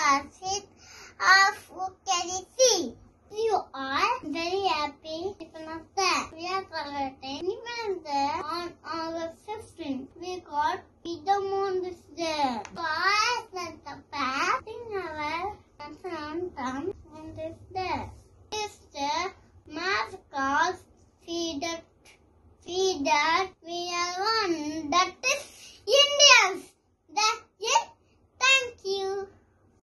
classes of chemistry. You are very happy because of that. We are celebrating Independence Day on August 15th. We got freedom on this day. So I sent the past in our national anthem on this day. This day, mascots see that we are one. That